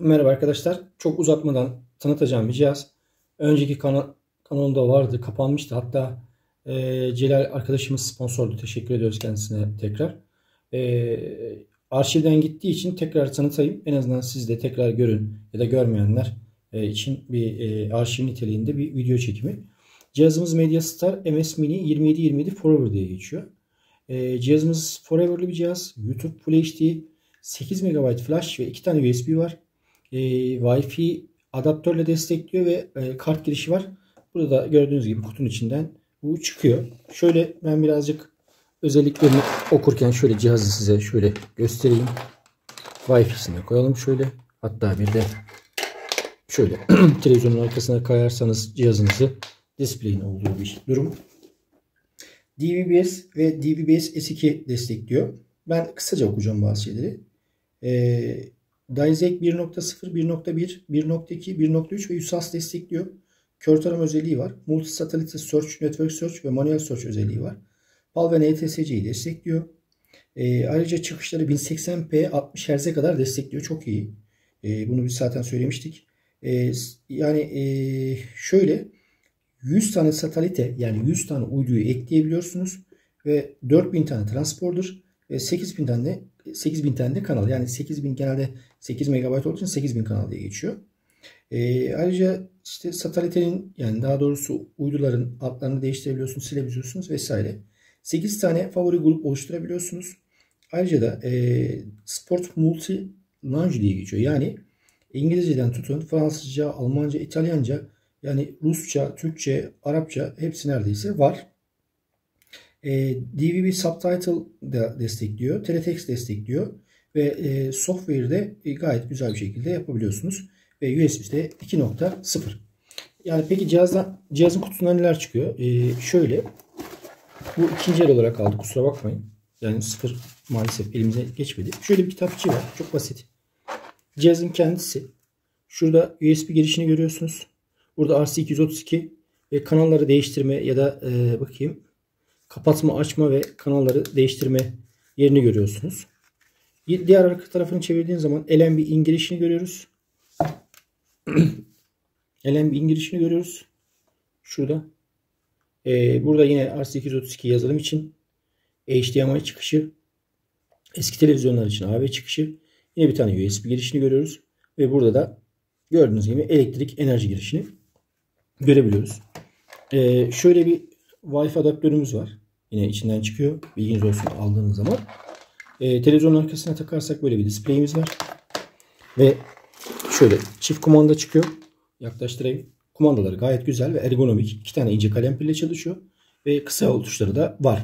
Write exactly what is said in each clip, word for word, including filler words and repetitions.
Merhaba arkadaşlar. Çok uzatmadan tanıtacağım bir cihaz. Önceki kana kanalımda vardı. Kapanmıştı. Hatta e, Celal arkadaşımız sponsordu. Teşekkür ediyoruz kendisine tekrar. E, arşivden gittiği için tekrar tanıtayım. En azından siz de tekrar görün ya da görmeyenler e, için bir e, arşiv niteliğinde bir video çekimi. Cihazımız MediaStar M S Mini yirmi yedi yirmi yedi Forever diye geçiyor. E, cihazımız Forever'lı bir cihaz. YouTube Full H D, sekiz megabayt flash ve iki tane U S B var. E, Wi-Fi adaptörle destekliyor ve e, kart girişi var. Burada da gördüğünüz gibi kutunun içinden bu çıkıyor. Şöyle ben birazcık özelliklerini okurken şöyle cihazı size şöyle göstereyim. Wi-Fi'sini koyalım şöyle. Hatta bir de şöyle televizyonun arkasına kayarsanız cihazınızı display'in olduğu bir durum. D V B S ve D V B S S iki destekliyor. Ben kısaca okuyacağım bazı şeyleri. Ee, DiSEC bir nokta sıfır, bir nokta bir, bir nokta iki, bir nokta üç ve U S A S destekliyor. Kör tarama özelliği var. Multi Satellite Search, Network Search ve Manual Search özelliği var. P A L ve N T S C'yi destekliyor. Ee, ayrıca çıkışları bin seksen p altmış Hz'e kadar destekliyor. Çok iyi. Ee, bunu biz zaten söylemiştik. Ee, yani e, şöyle yüz tane satelite yani yüz tane uyduyu ekleyebiliyorsunuz ve dört bin tane transporter ve sekiz bin tane de sekiz bin tane de kanal. Yani sekiz bin genelde sekiz megabayt olduğu için sekiz bin kanal diye geçiyor. Ee, ayrıca işte satelitenin yani daha doğrusu uyduların adlarını değiştirebiliyorsunuz, silebiliyorsunuz vesaire. sekiz tane favori grup oluşturabiliyorsunuz. Ayrıca da e, Sport Multi Launch diye geçiyor. Yani İngilizceden tutun Fransızca, Almanca, İtalyanca yani Rusça, Türkçe, Arapça hepsi neredeyse var. E, D V B Subtitle da destekliyor. Teletext destekliyor. Ve e, software'de e, gayet güzel bir şekilde yapabiliyorsunuz. Ve U S B'de iki nokta sıfır. Yani peki cihazdan, cihazın kutusundan neler çıkıyor? E, şöyle. Bu ikinci el olarak aldık. Kusura bakmayın. Yani sıfır maalesef elimize geçmedi. Şöyle bir kitapçı var. Çok basit. Cihazın kendisi. Şurada U S B girişini görüyorsunuz. Burada R C iki yüz otuz iki ve kanalları değiştirme ya da e, bakayım kapatma, açma ve kanalları değiştirme yerini görüyorsunuz. Diğer arka tarafını çevirdiğin zaman L N B'in girişini görüyoruz. L N B'in girişini görüyoruz. Şurada. Ee, burada yine R C iki yüz otuz iki yazılım için H D M I çıkışı. Eski televizyonlar için A V çıkışı. Yine bir tane U S B girişini görüyoruz. Ve burada da gördüğünüz gibi elektrik enerji girişini görebiliyoruz. Ee, şöyle bir Wi-Fi adaptörümüz var. Yine içinden çıkıyor. Bilginiz olsun aldığınız zaman. Ee, televizyonun arkasına takarsak böyle bir display'imiz var. Ve şöyle çift kumanda çıkıyor. Yaklaştırayım. Kumandaları gayet güzel ve ergonomik. İki tane ince kalem pille çalışıyor. Ve kısa yol tuşları da var.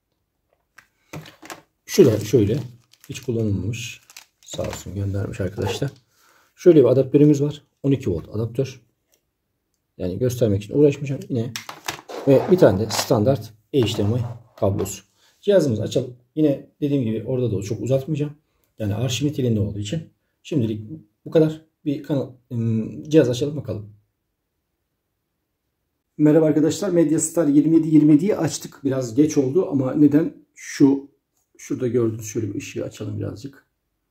Şurada şöyle. Hiç kullanılmamış. Sağ olsun göndermiş arkadaşlar. Şöyle bir adaptörümüz var. on iki volt adaptör. Yani göstermek için uğraşmayacağım. Yine ve bir tane de standart H D M I kablosu. Cihazımızı açalım. Yine dediğim gibi orada da çok uzatmayacağım. Yani arşiv niteliğinde olduğu için. Şimdilik bu kadar. Bir kanal cihaz açalım bakalım. Merhaba arkadaşlar. MediaStar yirmi yedi yirmi yediyi açtık. Biraz geç oldu ama neden? Şu şurada gördüğünüz şöyle bir ışığı açalım birazcık.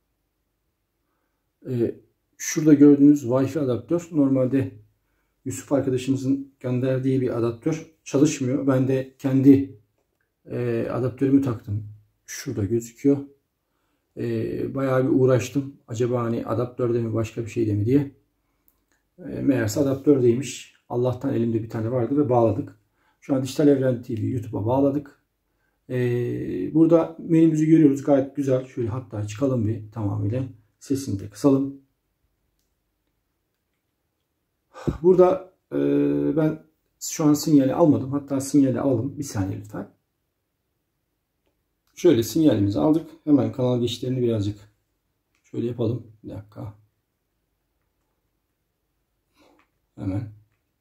Ee, şurada gördüğünüz Wi-Fi adaptör. Normalde Yusuf arkadaşımızın gönderdiği bir adaptör çalışmıyor. Ben de kendi e, adaptörümü taktım. Şurada gözüküyor. E, bayağı bir uğraştım. Acaba hani adaptörde mi başka bir şeyde mi diye. E, meğerse adaptördeymiş. Allah'tan elimde bir tane vardı ve bağladık. Şu an Dijital Evren T V YouTube'a bağladık. E, burada menümüzü görüyoruz. Gayet güzel. Şöyle hatta çıkalım bir tamamıyla. Sesini de kısalım. Burada e, ben şu an sinyali almadım. Hatta sinyali alalım. Bir saniye lütfen. Şöyle sinyalimizi aldık. Hemen kanal geçişlerini birazcık şöyle yapalım. Bir dakika. Hemen.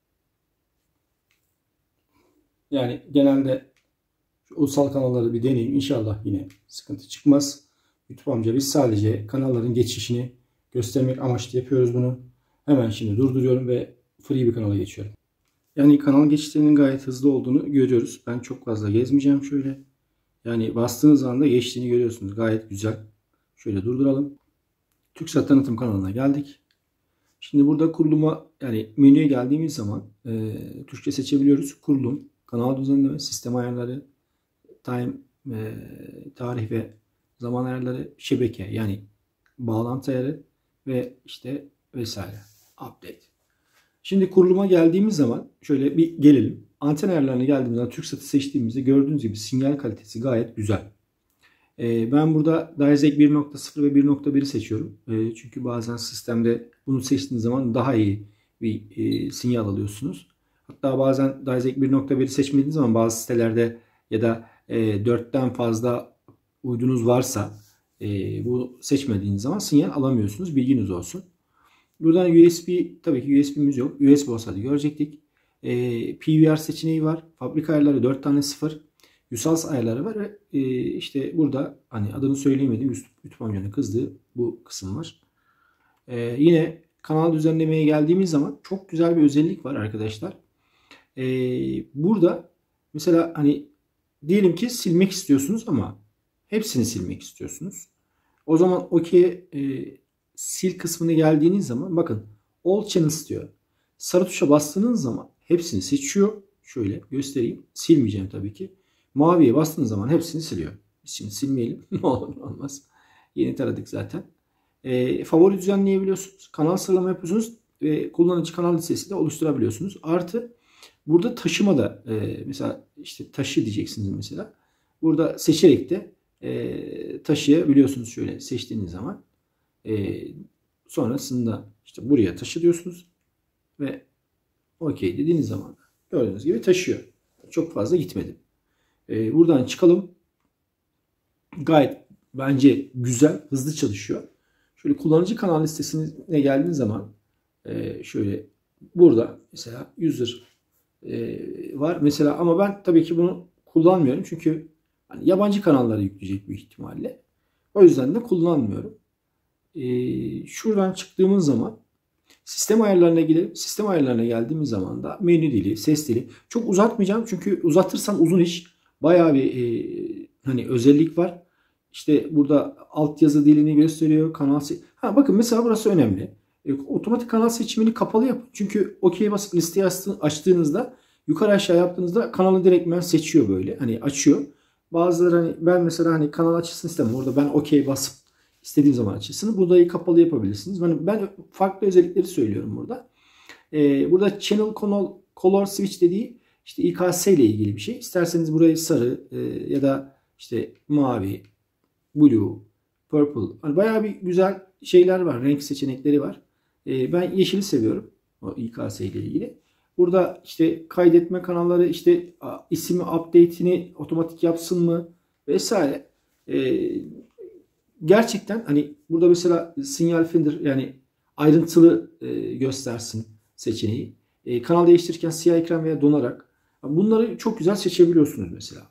Yani genelde şu ulusal kanalları bir deneyim. İnşallah yine sıkıntı çıkmaz. YouTube amca biz sadece kanalların geçişini göstermek amaçlı yapıyoruz bunu. Hemen şimdi durduruyorum ve free bir kanala geçiyorum. Yani kanal geçişlerinin gayet hızlı olduğunu görüyoruz. Ben çok fazla gezmeyeceğim şöyle. Yani bastığınız anda geçtiğini görüyorsunuz. Gayet güzel. Şöyle durduralım. TürkSat tanıtım kanalına geldik. Şimdi burada kuruluma, yani menüye geldiğimiz zaman e, Türkçe seçebiliyoruz. Kurulum, kanal düzenleme, sistem ayarları, time, e, tarih ve zaman ayarları, şebeke yani bağlantı ayarı ve işte vesaire, update. Şimdi kuruluma geldiğimiz zaman şöyle bir gelelim. Anten ayarlarına geldiğimiz zaman TürkSat'ı seçtiğimizde gördüğünüz gibi sinyal kalitesi gayet güzel. Ee, ben burada Dialsec bir nokta sıfır ve bir nokta bir'i seçiyorum. Ee, çünkü bazen sistemde bunu seçtiğiniz zaman daha iyi bir e, sinyal alıyorsunuz. Hatta bazen Dialsec bir nokta bir'i seçmediğiniz zaman bazı sitelerde ya da e, dörtten fazla uydunuz varsa e, bu seçmediğiniz zaman sinyal alamıyorsunuz. Bilginiz olsun. Buradan U S B, tabii ki U S B'miz yok. U S B olsaydı görecektik. E, P V R seçeneği var. Fabrika ayarları dört tane sıfır. Usals ayarları var ve e, işte burada hani adını söyleyemedim. YouTube amcanın kızdığı bu kısım var. E, yine kanal düzenlemeye geldiğimiz zaman çok güzel bir özellik var arkadaşlar. E, burada mesela hani diyelim ki silmek istiyorsunuz ama hepsini silmek istiyorsunuz. O zaman OK e, sil kısmına geldiğiniz zaman bakın All Channels diyor. Sarı tuşa bastığınız zaman hepsini seçiyor. Şöyle göstereyim. Silmeyeceğim tabii ki. Maviye bastığınız zaman hepsini siliyor. Biz şimdi silmeyelim. Ne olur ne olmaz. Yeni taradık zaten. E, favori düzenleyebiliyorsunuz. Kanal sıralama yapıyorsunuz. Ve kullanıcı kanal listesi de oluşturabiliyorsunuz. Artı burada taşıma da e, mesela işte taşı diyeceksiniz mesela. Burada seçerek de e, taşıyabiliyorsunuz şöyle seçtiğiniz zaman. E, sonrasında işte buraya taşı diyorsunuz. Ve OK dediğiniz zaman gördüğünüz gibi taşıyor. Çok fazla gitmedim. Ee, buradan çıkalım. Gayet bence güzel, hızlı çalışıyor. Şöyle kullanıcı kanal listesine geldiğiniz zaman e, şöyle burada mesela user e, var mesela ama ben tabii ki bunu kullanmıyorum çünkü hani yabancı kanalları yükleyecek büyük ihtimalle. O yüzden de kullanmıyorum. E, şuradan çıktığımız zaman sistem ayarlarına gidelim. Sistem ayarlarına geldiğimiz zaman da menü dili, ses dili. Çok uzatmayacağım çünkü uzatırsam uzun iş. Bayağı bir e, hani özellik var. İşte burada altyazı dilini gösteriyor. Kanal se- ha bakın mesela burası önemli. E, otomatik kanal seçimini kapalı yapın. Çünkü OK'ye basıp listeyi açtığınızda yukarı aşağı yaptığınızda kanalı direktmen seçiyor böyle. Hani açıyor. Bazıları hani ben mesela hani kanal açılsın istemem. Orada ben OK basıp istediğim zaman açılsın. Burayı kapalı yapabilirsiniz. Ben, ben farklı özellikleri söylüyorum burada. E, burada Channel Color Switch dediği İşte İ K S ile ilgili bir şey. İsterseniz burayı sarı e, ya da işte mavi, blue, purple. Hani bayağı bir güzel şeyler var. Renk seçenekleri var. E, ben yeşili seviyorum. O İ K S ile ilgili. Burada işte kaydetme kanalları, işte ismi update'ini otomatik yapsın mı vesaire. E, gerçekten hani burada mesela sinyal finder yani ayrıntılı e, göstersin seçeneği. E, kanal değiştirirken siyah ekran veya donarak bunları çok güzel seçebiliyorsunuz mesela.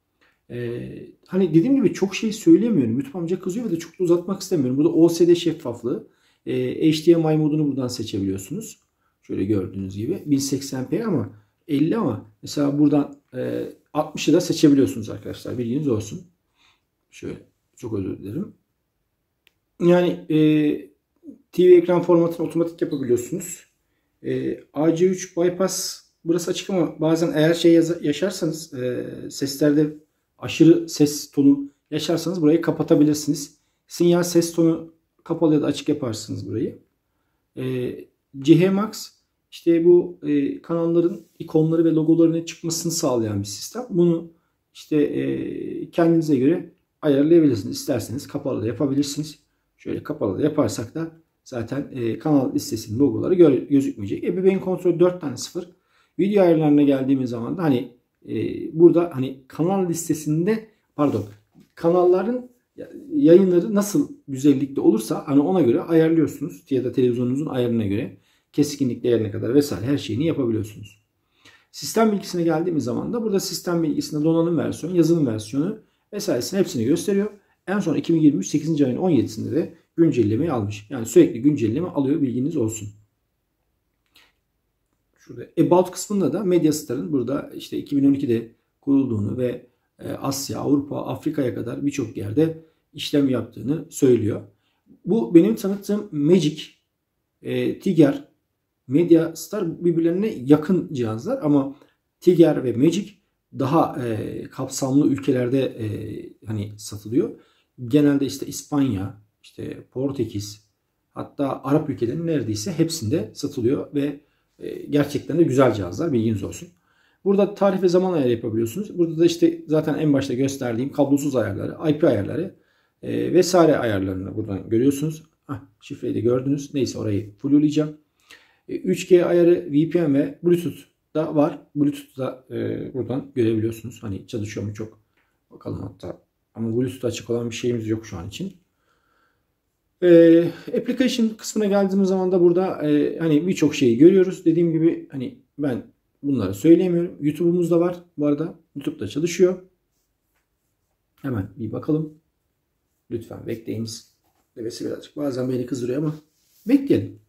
Ee, hani dediğim gibi çok şey söyleyemiyorum. YouTube amca kızıyor ve de çok da uzatmak istemiyorum. Burada O S D şeffaflığı. E, H D M I modunu buradan seçebiliyorsunuz. Şöyle gördüğünüz gibi. bin seksen p ama elli ama mesela buradan e, altmışı da seçebiliyorsunuz arkadaşlar. Bilginiz olsun. Şöyle çok özür dilerim. Yani e, T V ekran formatını otomatik yapabiliyorsunuz. E, A C üç bypass burası açık ama bazen eğer şey yaşarsanız e, seslerde aşırı ses tonu yaşarsanız burayı kapatabilirsiniz. Sinyal ses tonu kapalı ya da açık yaparsınız burayı. E, C H Max işte bu e, kanalların ikonları ve logolarının çıkmasını sağlayan bir sistem. Bunu işte e, kendinize göre ayarlayabilirsiniz. İsterseniz kapalı da yapabilirsiniz. Şöyle kapalı da yaparsak da zaten e, kanal listesinin logoları gö gözükmeyecek. Ebeveyn kontrolü dört tane sıfır. Video ayarlarına geldiğimiz zaman da hani e, burada hani kanal listesinde pardon kanalların yayınları nasıl güzellikte olursa hani ona göre ayarlıyorsunuz ya da televizyonunuzun ayarına göre keskinlik değerine kadar vesaire her şeyini yapabiliyorsunuz. Sistem bilgisine geldiğimiz zaman da burada sistem bilgisinde donanım versiyonu, yazılım versiyonu vesairesini hepsini gösteriyor. En son iki bin yirmi üç sekizinci ayın on yedisinde de güncellemeyi almış. Yani sürekli güncelleme alıyor, bilginiz olsun. Şurada About kısmında da Mediastar'ın burada işte iki bin on ikide kurulduğunu ve Asya, Avrupa, Afrika'ya kadar birçok yerde işlem yaptığını söylüyor. Bu benim tanıttığım Magic E, Tiger, MediaStar birbirlerine yakın cihazlar ama Tiger ve Magic daha e, kapsamlı ülkelerde e, hani satılıyor. Genelde işte İspanya, işte Portekiz, hatta Arap ülkelerinin neredeyse hepsinde satılıyor ve e, gerçekten de güzel cihazlar, bilginiz olsun. Burada tarih ve zaman ayarı yapabiliyorsunuz. Burada da işte zaten en başta gösterdiğim kablosuz ayarları, I P ayarları e, vesaire ayarlarını buradan görüyorsunuz. Hah, şifreyi de gördünüz. Neyse orayı fulleyeceğim. E, üç G ayarı, V P N ve Bluetooth da var. Bluetooth da e, buradan görebiliyorsunuz. Hani çalışıyor mu çok. Bakalım hatta. Ama Bluetooth açık olan bir şeyimiz yok şu an için. E, application kısmına geldiğimiz zaman da burada e, hani birçok şeyi görüyoruz. Dediğim gibi hani ben bunları söyleyemiyorum. YouTube'umuz da var bu arada. YouTube'da çalışıyor. Hemen bir bakalım. Lütfen bekleyiniz. Devesi birazcık bazen beni kızdırıyor ama bekleyelim.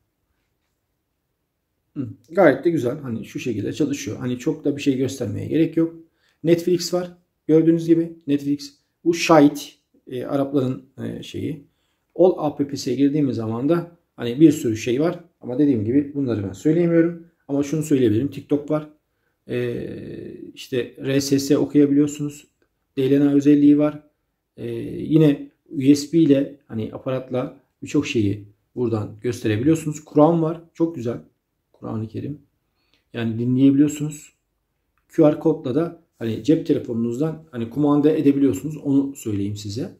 Hı, gayet de güzel. Hani şu şekilde çalışıyor. Hani çok da bir şey göstermeye gerek yok. Netflix var. Gördüğünüz gibi Netflix. Bu Shahit. E, Arapların e, şeyi. All apps'e girdiğimiz zaman da hani bir sürü şey var. Ama dediğim gibi bunları ben söyleyemiyorum. Ama şunu söyleyebilirim. TikTok var. E, işte R S S okuyabiliyorsunuz. D L N A özelliği var. E, yine U S B ile hani aparatla birçok şeyi buradan gösterebiliyorsunuz. Kur'an var. Çok güzel. Kur'an-ı Kerim. Yani dinleyebiliyorsunuz. Q R kodla da hani cep telefonunuzdan hani kumanda edebiliyorsunuz. Onu söyleyeyim size.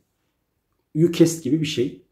Ucast gibi bir şey.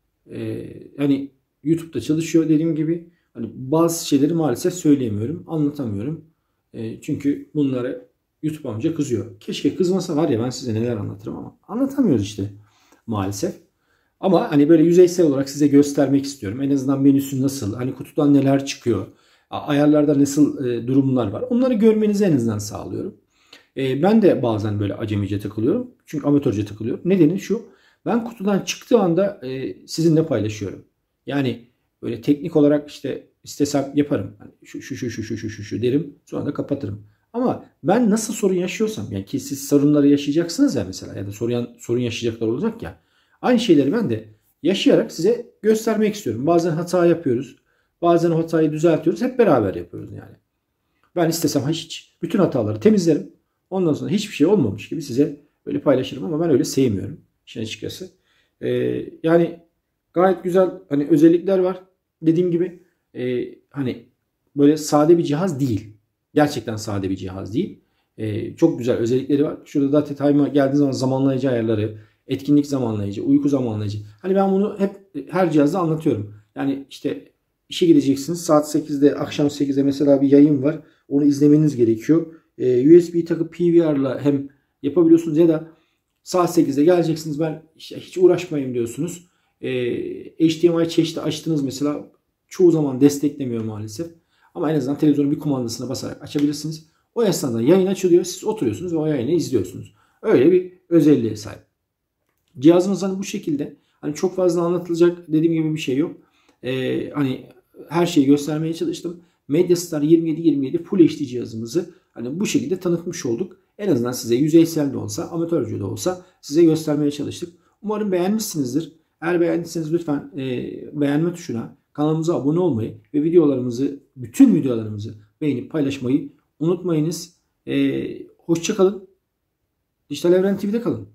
Ee, hani YouTube'da çalışıyor dediğim gibi. Hani bazı şeyleri maalesef söyleyemiyorum. Anlatamıyorum. Ee, çünkü bunları YouTube amca kızıyor. Keşke kızmasa var ya, ben size neler anlatırım ama anlatamıyoruz işte maalesef. Ama hani böyle yüzeysel olarak size göstermek istiyorum. En azından menüsü nasıl, hani kutudan neler çıkıyor, ayarlarda nasıl e, durumlar var. Onları görmenizi en azından sağlıyorum. E, ben de bazen böyle acemice takılıyorum. Çünkü amatörce takılıyorum. Nedeni şu: ben kutudan çıktığı anda e, sizinle paylaşıyorum. Yani böyle teknik olarak işte istesem yaparım. Yani şu, şu, şu, şu, şu, şu, şu, şu derim. Sonra da kapatırım. Ama ben nasıl sorun yaşıyorsam, yani ki siz sorunları yaşayacaksınız ya mesela, ya da sorun, sorun yaşayacaklar olacak ya. Aynı şeyleri ben de yaşayarak size göstermek istiyorum. Bazen hata yapıyoruz. Bazen o hatayı düzeltiyoruz. Hep beraber yapıyoruz yani. Ben istesem hiç bütün hataları temizlerim. Ondan sonra hiçbir şey olmamış gibi size böyle paylaşırım ama ben öyle sevmiyorum işin açıkçası. Ee, yani gayet güzel hani özellikler var. Dediğim gibi e, hani böyle sade bir cihaz değil. Gerçekten sade bir cihaz değil. Ee, çok güzel özellikleri var. Şurada Data Time'a geldiğiniz zaman zamanlayıcı ayarları, etkinlik zamanlayıcı, uyku zamanlayıcı. Hani ben bunu hep her cihazda anlatıyorum. Yani işte işe gideceksiniz saat sekizde, akşam sekizde mesela bir yayın var. Onu izlemeniz gerekiyor. Ee, U S B takıp P V R'la hem yapabiliyorsunuz ya da saat sekizde geleceksiniz, ben işte hiç uğraşmayayım diyorsunuz. Ee, H D M I çeşidi açtınız mesela, çoğu zaman desteklemiyor maalesef. Ama en azından televizyonun bir kumandasına basarak açabilirsiniz. O esnada yayın açılıyor. Siz oturuyorsunuz ve o yayını izliyorsunuz. Öyle bir özelliğe sahip. Cihazımız hani bu şekilde. Hani çok fazla anlatılacak dediğim gibi bir şey yok. Ee, hani her şeyi göstermeye çalıştım. MediaStar yirmi yedi yirmi yedi Full H D cihazımızı hani bu şekilde tanıtmış olduk. En azından size yüzeysel de olsa, amatörce de olsa size göstermeye çalıştık. Umarım beğenmişsinizdir. Eğer beğendiyseniz lütfen e, beğenme tuşuna, kanalımıza abone olmayı ve videolarımızı, bütün videolarımızı beğenip paylaşmayı unutmayınız. E, hoşça kalın. Dijital Evren T V'de kalın.